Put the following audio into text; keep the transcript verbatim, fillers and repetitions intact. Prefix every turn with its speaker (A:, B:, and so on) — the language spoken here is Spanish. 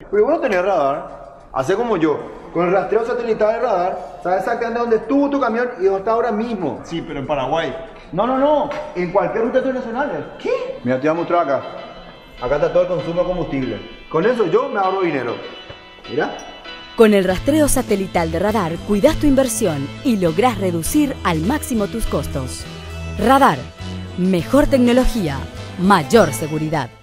A: Pero vos no tenés radar. Hacé como yo. Con el rastreo satelital de radar, sabes exactamente dónde estuvo tu camión y dónde está ahora mismo.
B: Sí, pero en Paraguay.
A: No, no, no. En cualquier ruta internacional. ¿Qué? Mira, te voy a mostrar acá. Acá está todo el consumo de combustible. Con eso yo me ahorro dinero. Mira.
C: Con el rastreo satelital de Radar, cuidas tu inversión y lográs reducir al máximo tus costos. Radar. Mejor tecnología, mayor seguridad.